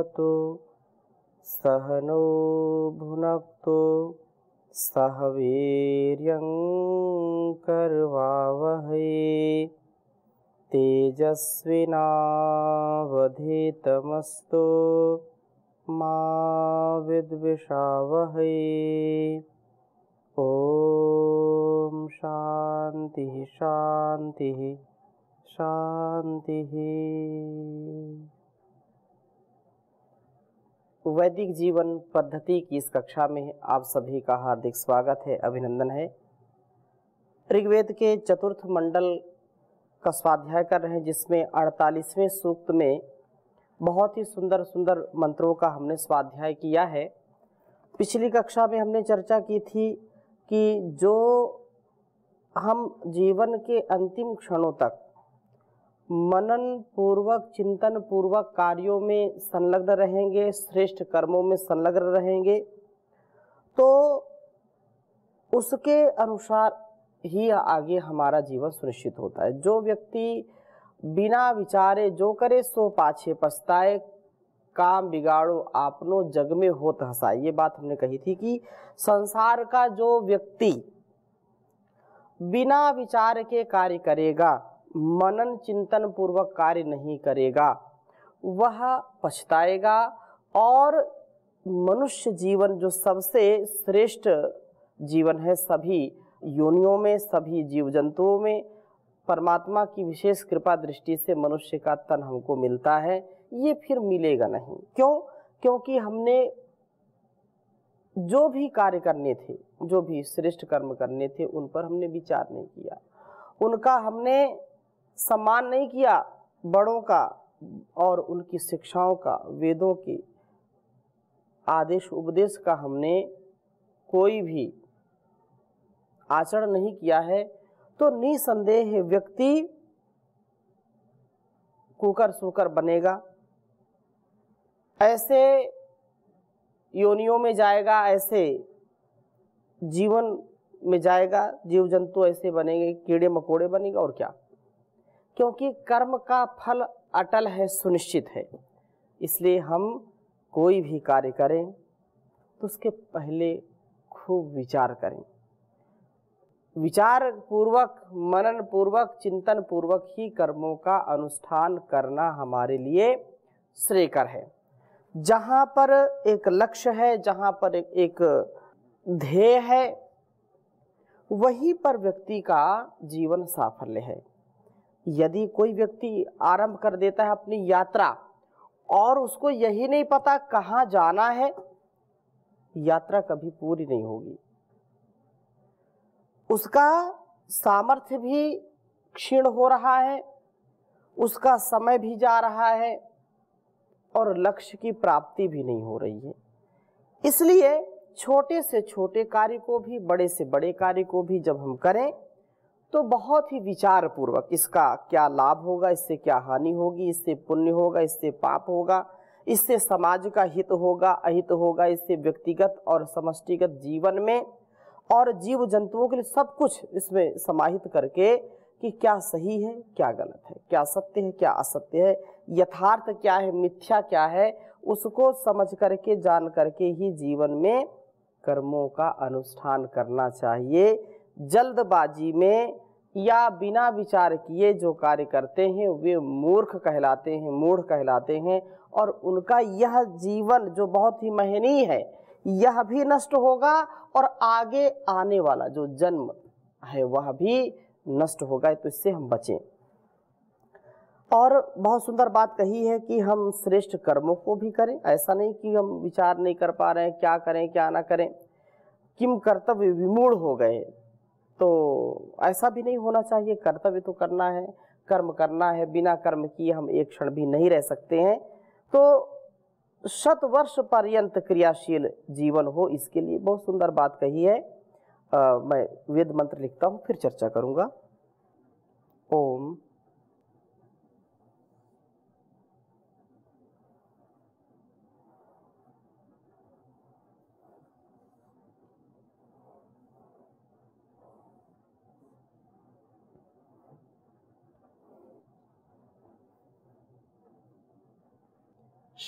भवतु सह नो भुनक्तु सह वीर्यं करवावहै तेजस्विनावधीतमस्तु मा विद्विषावहै। ओम शांति शांति शांति। वैदिक जीवन पद्धति की इस कक्षा में आप सभी का हार्दिक स्वागत है, अभिनंदन है। ऋग्वेद के चतुर्थ मंडल का स्वाध्याय कर रहे हैं, जिसमें 48वें सूक्त में बहुत ही सुंदर सुंदर मंत्रों का हमने स्वाध्याय किया है। पिछली कक्षा में हमने चर्चा की थी कि जो हम जीवन के अंतिम क्षणों तक मनन पूर्वक चिंतन पूर्वक कार्यों में संलग्न रहेंगे, श्रेष्ठ कर्मों में संलग्न रहेंगे, तो उसके अनुसार ही आगे हमारा जीवन सुनिश्चित होता है। जो व्यक्ति बिना विचारे जो करे सो पाछे पछताए, काम बिगाड़ो आपनो जग में होत हंसाए। ये बात हमने कही थी कि संसार का जो व्यक्ति बिना विचार के कार्य करेगा, मनन चिंतन पूर्वक कार्य नहीं करेगा, वह पछताएगा। और मनुष्य जीवन जो सबसे श्रेष्ठ जीवन है, सभी योनियों में, सभी जीव जंतुओं में परमात्मा की विशेष कृपा दृष्टि से मनुष्य का तन हमको मिलता है, ये फिर मिलेगा नहीं। क्यों? क्योंकि हमने जो भी कार्य करने थे, जो भी श्रेष्ठ कर्म करने थे, उन पर हमने विचार नहीं किया, उनका हमने सम्मान नहीं किया, बड़ों का और उनकी शिक्षाओं का, वेदों की आदेश उपदेश का हमने कोई भी आचरण नहीं किया है, तो निसंदेह व्यक्ति कुकर सुकर बनेगा, ऐसे योनियों में जाएगा, ऐसे जीवन में जाएगा, जीव जंतु ऐसे बनेंगे, कीड़े मकोड़े बनेंगे। और क्या? क्योंकि कर्म का फल अटल है, सुनिश्चित है। इसलिए हम कोई भी कार्य करें तो उसके पहले खूब विचार करें, विचार पूर्वक, मनन पूर्वक, चिंतन पूर्वक ही कर्मों का अनुष्ठान करना हमारे लिए श्रेयकर है। जहाँ पर एक लक्ष्य है, जहाँ पर एक ध्येय है, वहीं पर व्यक्ति का जीवन साफल्य है। यदि कोई व्यक्ति आरंभ कर देता है अपनी यात्रा और उसको यही नहीं पता कहाँ जाना है, यात्रा कभी पूरी नहीं होगी। उसका सामर्थ्य भी क्षीण हो रहा है, उसका समय भी जा रहा है और लक्ष्य की प्राप्ति भी नहीं हो रही है। इसलिए छोटे से छोटे कार्य को भी, बड़े से बड़े कार्य को भी जब हम करें तो बहुत ही विचार पूर्वक, इसका क्या लाभ होगा, इससे क्या हानि होगी, इससे पुण्य होगा, इससे पाप होगा, इससे समाज का हित होगा, अहित होगा, इससे व्यक्तिगत और समष्टिगत जीवन में और जीव जंतुओं के लिए सब कुछ इसमें समाहित करके कि क्या सही है, क्या गलत है, क्या सत्य है, क्या असत्य है, यथार्थ क्या है, मिथ्या क्या है, उसको समझ करके, जान करके ही जीवन में कर्मों का अनुष्ठान करना चाहिए। जल्दबाजी में या बिना विचार किए जो कार्य करते हैं वे मूर्ख कहलाते हैं, मूढ़ कहलाते हैं, और उनका यह जीवन जो बहुत ही महनीय है, यह भी नष्ट होगा और आगे आने वाला जो जन्म है वह भी नष्ट होगा। तो इससे हम बचें। और बहुत सुंदर बात कही है कि हम श्रेष्ठ कर्मों को भी करें। ऐसा नहीं कि हम विचार नहीं कर पा रहे हैं, क्या करें क्या ना करें, किम कर्तव्य विमूढ़ हो गए, तो ऐसा भी नहीं होना चाहिए। कर्तव्य तो करना है, कर्म करना है, बिना कर्म किए हम एक क्षण भी नहीं रह सकते हैं। तो 100 वर्ष पर्यंत क्रियाशील जीवन हो, इसके लिए बहुत सुंदर बात कही है। मैं वेद मंत्र लिखता हूँ, फिर चर्चा करूंगा। ओम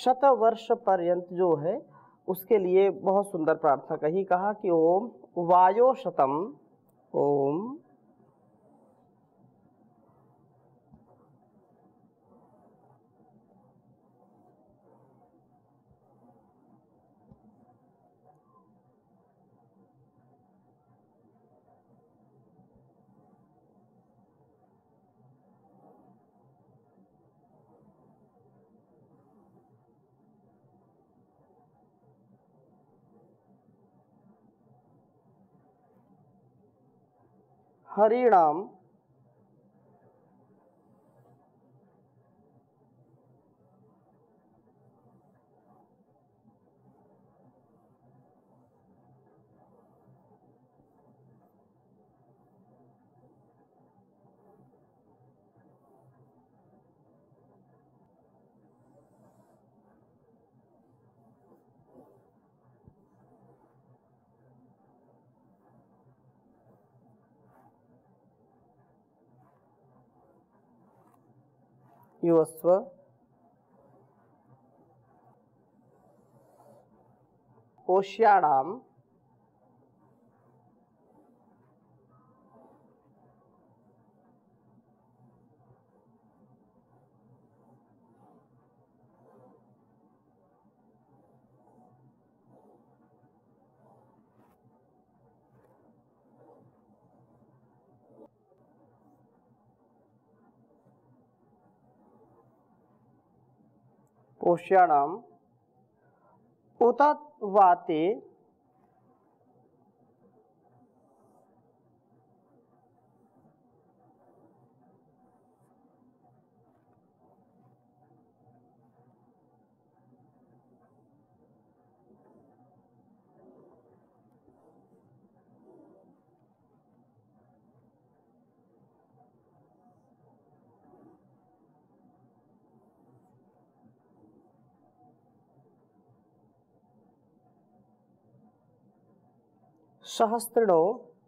शतवर्ष पर्यंत जो है उसके लिए बहुत सुंदर प्रार्थना कही। कहा कि ओम वायो शतम, ओम हरिणाम युवस्व पोष्याणाम पोष्याणाम उत वाते सहस्त्रिणो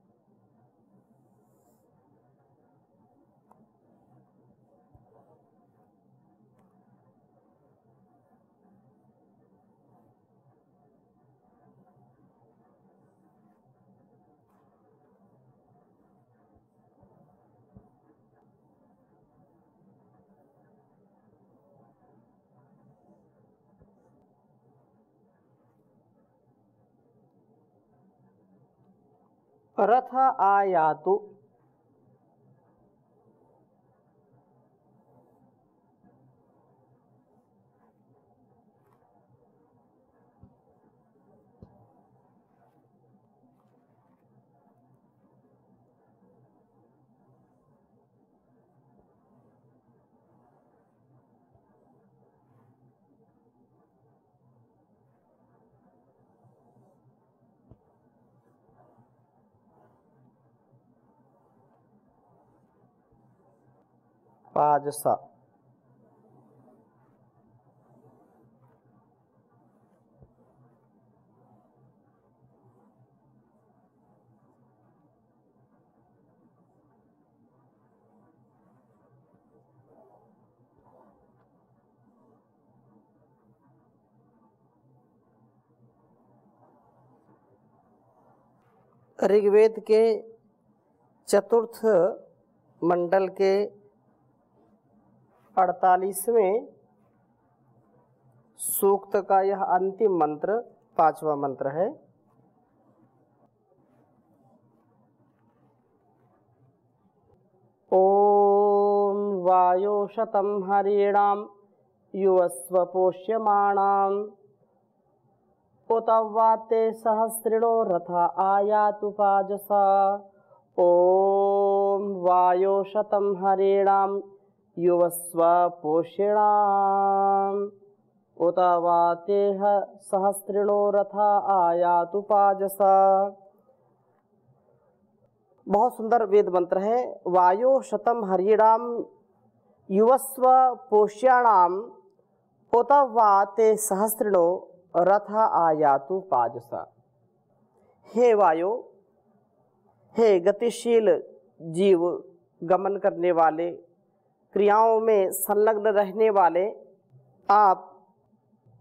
रथ आयातु, पाजसा, ऋग्वेद के चतुर्थ मंडल के 48वें सूक्त का यह अंतिम मंत्र 5वां मंत्र है। ओम वायो शतम हरिणाम युवस्व पोष्यमाणाम उत वाते सहस्रिणो रथा आयातु पाजसा। ओम वायो शतम हरिणाम युवस्व पोष्यणाम उत वाते सहस्रिणो रथा आयातु पाजसा। बहुत सुंदर वेद मंत्र है। वायो शतम हरिणाम युवस्व पोष्याणाम उत वाते सहस्रिणो रथ आयातु पाजसा। हे वायु, हे गतिशील जीव, गमन करने वाले, क्रियाओं में संलग्न रहने वाले, आप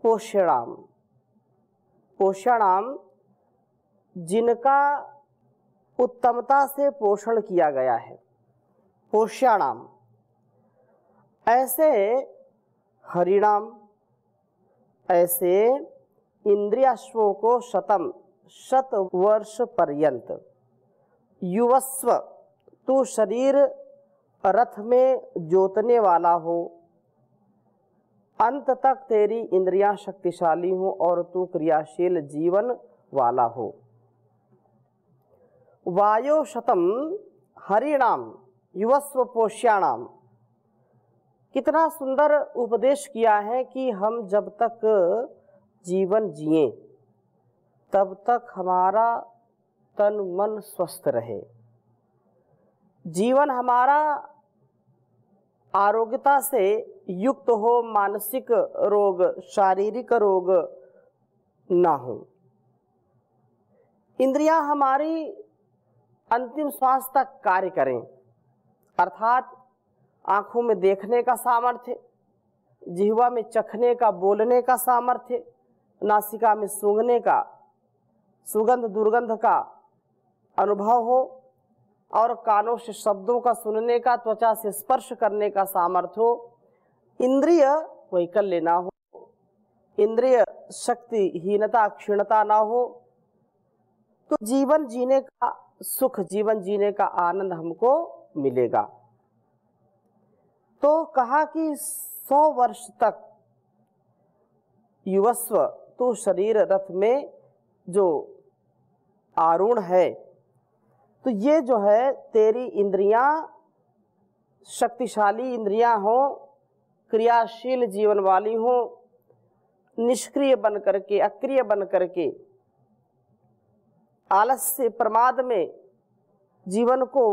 पोषणाम, पोषणाम जिनका उत्तमता से पोषण किया गया है, पोषणाम। ऐसे हरिणाम, ऐसे इंद्रियाश्वों को शतम, 100 वर्ष पर्यंत, युवस्व तू शरीर रथ में जोतने वाला हो, अंत तक तेरी इंद्रियां शक्तिशाली हो और तू क्रियाशील जीवन वाला हो। वायो शतम हरिणाम युवस्व पोष्याणाम। कितना सुंदर उपदेश किया है कि हम जब तक जीवन जिए तब तक हमारा तन मन स्वस्थ रहे, जीवन हमारा आरोग्यता से युक्त हो, मानसिक रोग, शारीरिक रोग ना हो। इंद्रियां हमारी अंतिम श्वास तक कार्य करें, अर्थात आँखों में देखने का सामर्थ्य, जिह्वा में चखने का, बोलने का सामर्थ्य, नासिका में सूंघने का, सुगंध दुर्गंध का अनुभव हो, और कानों से शब्दों का सुनने का, त्वचा से स्पर्श करने का सामर्थ्य हो। इंद्रिय वैकल्य ना हो, इंद्रिय शक्तिहीनता क्षीणता ना हो, तो जीवन जीने का सुख, जीवन जीने का आनंद हमको मिलेगा। तो कहा कि 100 वर्ष तक युवस्व तो शरीर रथ में जो आरूढ़ है, तो ये जो है तेरी इंद्रियां शक्तिशाली इंद्रियां हो, क्रियाशील जीवन वाली हो, निष्क्रिय बन करके, अक्रिय बन करके, आलस्य प्रमाद में जीवन को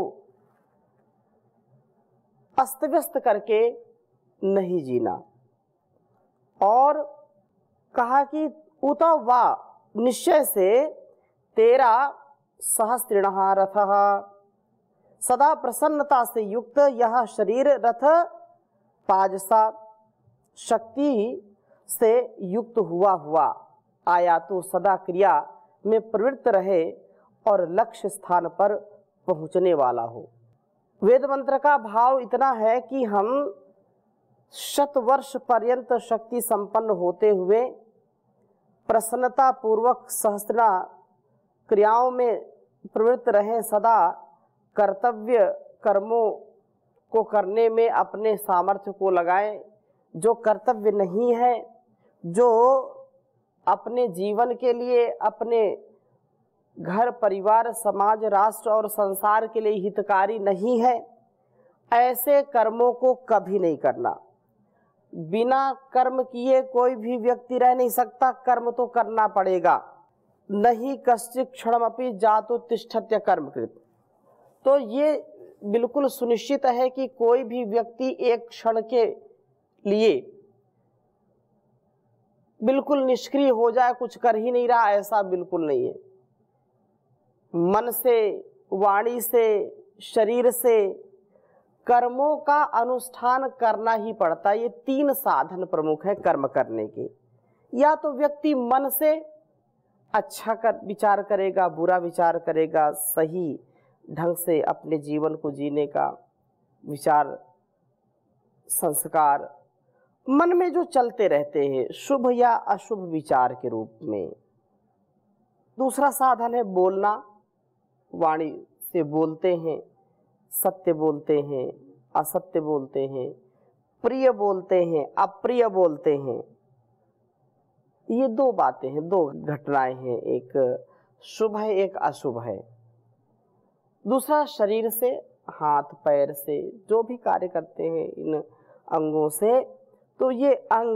अस्त व्यस्त करके नहीं जीना। और कहा कि उत वा निश्चय से तेरा सहस्त्रिणः रथः, सदा प्रसन्नता से युक्त यह शरीर रथ पाजसा शक्ति से युक्त हुआ आया तो सदा क्रिया में प्रवृत्त रहे और लक्ष्य स्थान पर पहुंचने वाला हो। वेद मंत्र का भाव इतना है कि हम 100 वर्ष पर्यंत शक्ति संपन्न होते हुए प्रसन्नता पूर्वक सहस्त्रा क्रियाओं में प्रवृत्त रहें, सदा कर्तव्य कर्मों को करने में अपने सामर्थ्य को लगाएं। जो कर्तव्य नहीं है, जो अपने जीवन के लिए, अपने घर परिवार समाज राष्ट्र और संसार के लिए हितकारी नहीं है, ऐसे कर्मों को कभी नहीं करना। बिना कर्म किए कोई भी व्यक्ति रह नहीं सकता, कर्म तो करना पड़ेगा। नहीं कश्चित् क्षणमपि जातु तिष्ठत्य कर्मकृत। तो ये बिल्कुल सुनिश्चित है कि कोई भी व्यक्ति एक क्षण के लिए बिल्कुल निष्क्रिय हो जाए, कुछ कर ही नहीं रहा, ऐसा बिल्कुल नहीं है। मन से, वाणी से, शरीर से कर्मों का अनुष्ठान करना ही पड़ता है। ये 3 साधन प्रमुख है कर्म करने के। या तो व्यक्ति मन से अच्छा विचार करेगा, बुरा विचार करेगा, सही ढंग से अपने जीवन को जीने का विचार, संस्कार मन में जो चलते रहते हैं शुभ या अशुभ विचार के रूप में। दूसरा साधन है बोलना, वाणी से बोलते हैं, सत्य बोलते हैं, असत्य बोलते हैं, प्रिय बोलते हैं, अप्रिय बोलते हैं। ये 2 बातें हैं, 2 घटनाएं हैं, एक शुभ है, एक अशुभ है। दूसरा शरीर से, हाथ पैर से जो भी कार्य करते हैं इन अंगों से, तो ये अंग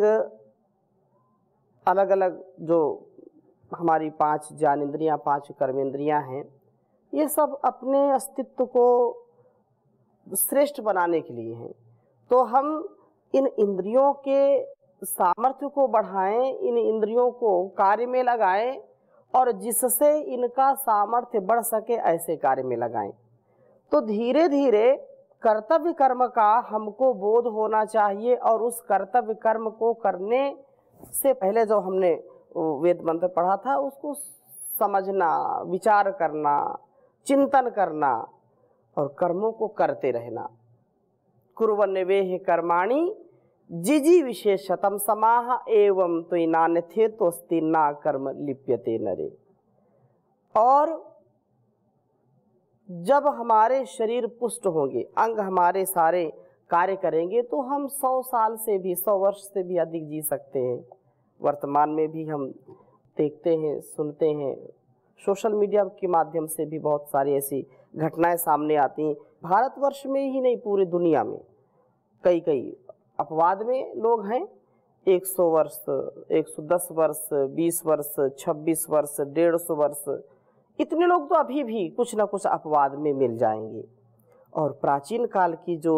अलग अलग जो हमारी 5 ज्ञानेंद्रियां, 5 कर्मेंद्रियां हैं, ये सब अपने अस्तित्व को श्रेष्ठ बनाने के लिए हैं। तो हम इन इंद्रियों के सामर्थ्य को बढ़ाएं, इन इंद्रियों को कार्य में लगाएं और जिससे इनका सामर्थ्य बढ़ सके ऐसे कार्य में लगाएं। तो धीरे धीरे कर्तव्य कर्म का हमको बोध होना चाहिए और उस कर्तव्य कर्म को करने से पहले जो हमने वेद मंत्र पढ़ा था उसको समझना, विचार करना, चिंतन करना और कर्मों को करते रहना। कुर्वन्नेवेह कर्माणि जिजी विशेषतम समाह एवं तो नान्यथे तोस्ति ना कर्म लिप्यते नरे। और जब हमारे शरीर पुष्ट होंगे, अंग हमारे सारे कार्य करेंगे, तो हम 100 साल से भी, 100 वर्ष से भी अधिक जी सकते हैं। वर्तमान में भी हम देखते हैं, सुनते हैं, सोशल मीडिया के माध्यम से भी बहुत सारी ऐसी घटनाएं सामने आती हैं। भारतवर्ष में ही नहीं, पूरी दुनिया में कई अपवाद में लोग हैं। 100 वर्ष, 110 वर्ष, 20 वर्ष, 26 वर्ष, 150 वर्ष, इतने लोग तो अभी भी कुछ ना कुछ अपवाद में मिल जाएंगे। और प्राचीन काल की जो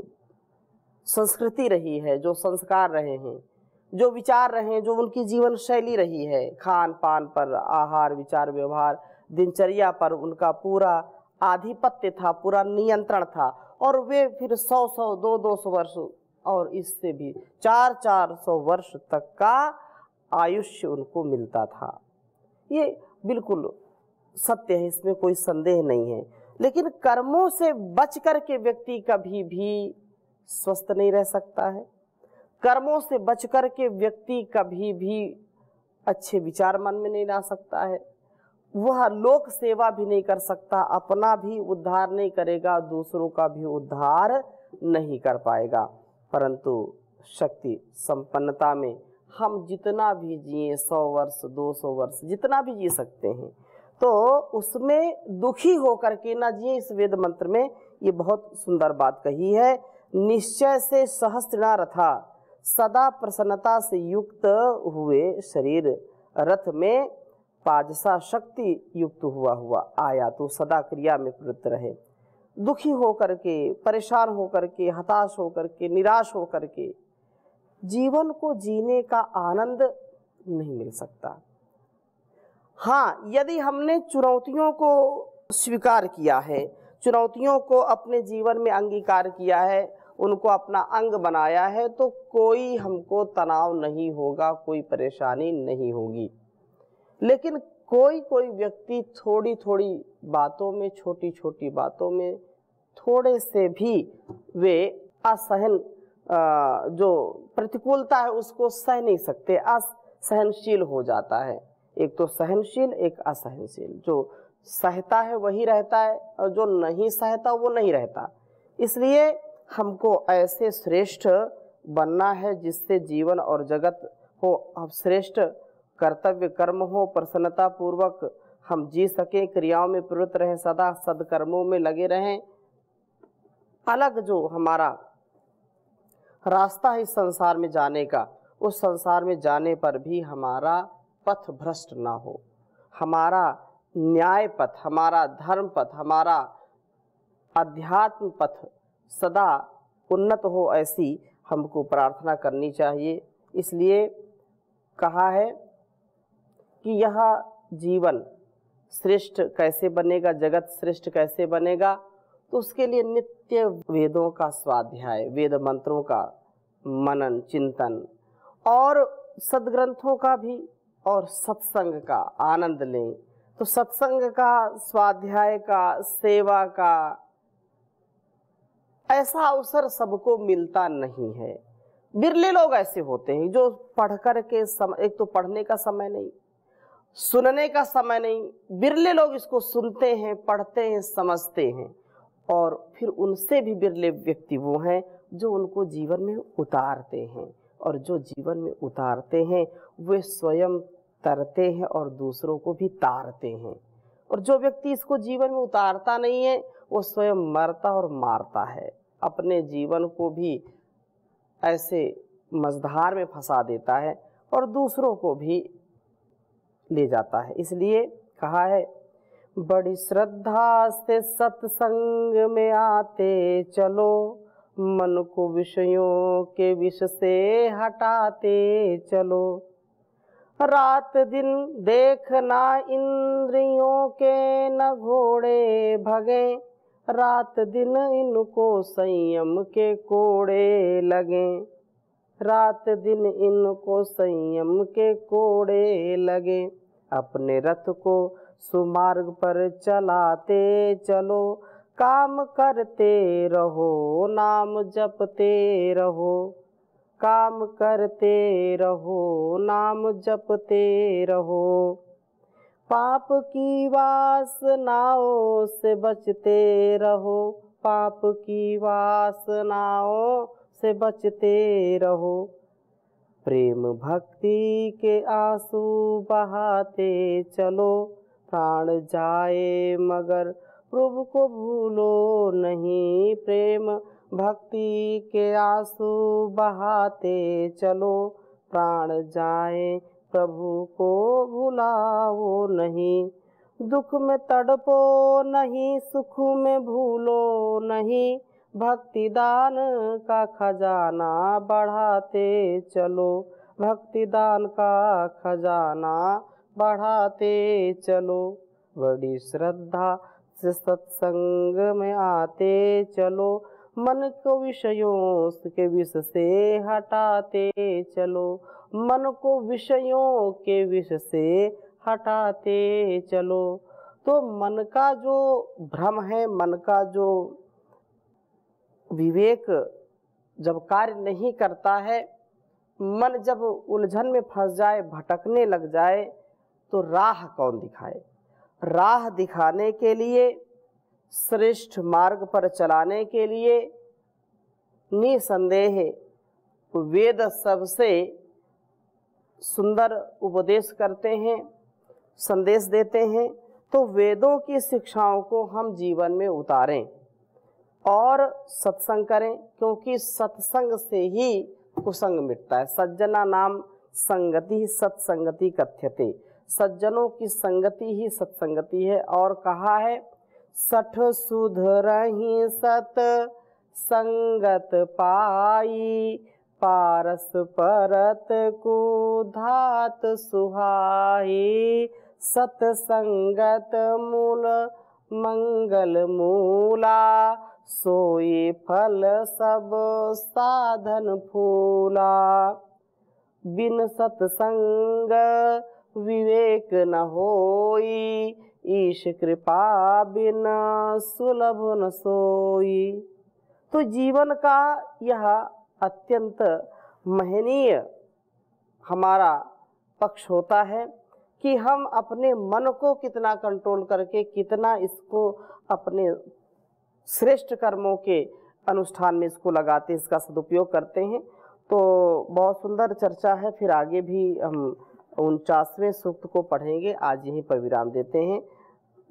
संस्कृति रही है, जो संस्कार रहे हैं, जो विचार रहे हैं, जो उनकी जीवन शैली रही है, खान पान पर, आहार विचार व्यवहार, दिनचर्या पर उनका पूरा आधिपत्य था, पूरा नियंत्रण था। और वे फिर 100-100, 200-200 वर्ष और इससे भी 400-400 वर्ष तक का आयुष्य उनको मिलता था। ये बिल्कुल सत्य है, इसमें कोई संदेह नहीं है। लेकिन कर्मों से बच कर के व्यक्ति कभी भी स्वस्थ नहीं रह सकता है। कर्मों से बच कर के व्यक्ति कभी भी अच्छे विचार मन में नहीं ला सकता है। वह लोक सेवा भी नहीं कर सकता, अपना भी उद्धार नहीं करेगा, दूसरों का भी उद्धार नहीं कर पाएगा। परंतु शक्ति संपन्नता में हम जितना भी जिए, 100 वर्ष, 200 वर्ष, जितना भी जी सकते हैं, तो उसमें दुखी होकर के ना जिए। इस वेद मंत्र में ये बहुत सुंदर बात कही है। निश्चय से सहस्त्रिणा रथा, सदा प्रसन्नता से युक्त हुए शरीर रथ में पाजसा शक्ति युक्त हुआ आया, तो सदा क्रिया में प्रवृत्त रहे। दुखी होकर के, परेशान होकर के, हताश होकर के, निराश होकर के जीवन को जीने का आनंद नहीं मिल सकता। हाँ, यदि हमने चुनौतियों को स्वीकार किया है, चुनौतियों को अपने जीवन में अंगीकार किया है, उनको अपना अंग बनाया है, तो कोई हमको तनाव नहीं होगा, कोई परेशानी नहीं होगी। लेकिन कोई व्यक्ति थोड़ी थोड़ी बातों में, छोटी छोटी बातों में थोड़े से भी वे असहन, जो प्रतिकूलता है उसको सह नहीं सकते, असहनशील हो जाता है। एक तो सहनशील, एक असहनशील। जो सहता है वही रहता है और जो नहीं सहता वो नहीं रहता। इसलिए हमको ऐसे श्रेष्ठ बनना है जिससे जीवन और जगत हो, अब श्रेष्ठ कर्तव्य कर्म हो, प्रसन्नता पूर्वक हम जी सकें, क्रियाओं में प्रवृत्त रहें, सदा सदकर्मों में लगे रहें। अलग जो हमारा रास्ता है इस संसार में जाने का, उस संसार में जाने पर भी हमारा पथ भ्रष्ट ना हो, हमारा न्याय पथ, हमारा धर्म पथ, हमारा अध्यात्म पथ सदा उन्नत हो, ऐसी हमको प्रार्थना करनी चाहिए। इसलिए कहा है कि यह जीवन श्रेष्ठ कैसे बनेगा, जगत श्रेष्ठ कैसे बनेगा, तो उसके लिए नित्य वेदों का स्वाध्याय, वेद मंत्रों का मनन चिंतन और सद्ग्रंथों का भी और सत्संग का आनंद लें। तो सत्संग का, स्वाध्याय का, सेवा का ऐसा अवसर सबको मिलता नहीं है। बिरले लोग ऐसे होते हैं जो पढ़ कर के एक तो पढ़ने का समय नहीं, सुनने का समय नहीं, बिरले लोग इसको सुनते हैं, पढ़ते हैं, समझते हैं, और फिर उनसे भी बिरले व्यक्ति वो हैं जो उनको जीवन में उतारते हैं। और जो जीवन में उतारते हैं वे स्वयं तरते हैं और दूसरों को भी तारते हैं। और जो व्यक्ति इसको जीवन में उतारता नहीं है वो स्वयं मरता और मारता है, अपने जीवन को भी ऐसे मझधार में फंसा देता है और दूसरों को भी ले जाता है। इसलिए कहा है, बड़ी श्रद्धा से सत्संग में आते चलो, मन को विषयों के विष से हटाते चलो। रात दिन देखना इंद्रियों के न घोड़े भगे, रात दिन इनको संयम के कोड़े लगे। रात दिन इनको संयम के कोड़े लगे। अपने रथ को सुमार्ग पर चलाते चलो, काम करते रहो नाम जपते रहो, काम करते रहो नाम जपते रहो। पाप की वासनाओं से बचते रहो, पाप की वासनाओं से बचते रहो। प्रेम भक्ति के आंसू बहाते चलो, प्राण जाए मगर प्रभु को भूलो नहीं। प्रेम भक्ति के आंसू बहाते चलो, प्राण जाए प्रभु को भुलाओ नहीं। दुख में तड़पो नहीं, सुख में भूलो नहीं। भक्ति दान का खजाना बढ़ाते चलो, भक्ति दान का खजाना बढ़ाते चलो। बड़ी श्रद्धा से सत्संग में आते चलो, मन को विषयों के विष से हटाते चलो, मन को विषयों के विष से हटाते चलो। तो मन का जो भ्रम है, मन का जो विवेक जब कार्य नहीं करता है, मन जब उलझन में फंस जाए, भटकने लग जाए, तो राह कौन दिखाए? राह दिखाने के लिए, श्रेष्ठ मार्ग पर चलाने के लिए निसंदेह वेद सबसे सुंदर उपदेश करते हैं, संदेश देते हैं। तो वेदों की शिक्षाओं को हम जीवन में उतारें और सत्संग करें, क्योंकि सत्संग से ही कुसंग मिटता है। सज्जना नाम संगति सत्संगति कथ्यते, सज्जनों की संगति ही सत्संगति है। और कहा है, सठ सुधरहि सत संगत पाई, पारस परत को धात सुहाई। सतसंगत मूल मंगल मूला, सोई फल सब साधन फूला। बिन सतसंग विवेक न होई, ईश कृपा बिन सुलभ न सोई। तो जीवन का यह अत्यंत महनीय हमारा पक्ष होता है कि हम अपने मन को कितना कंट्रोल करके, कितना इसको अपने श्रेष्ठ कर्मों के अनुष्ठान में इसको लगाते, इसका सदुपयोग करते हैं। तो बहुत सुंदर चर्चा है, फिर आगे भी हम 49वें सूक्त को पढ़ेंगे। आज यहीं पर विराम देते हैं।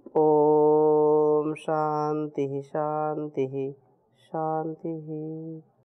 ओम शांति शांति शांति।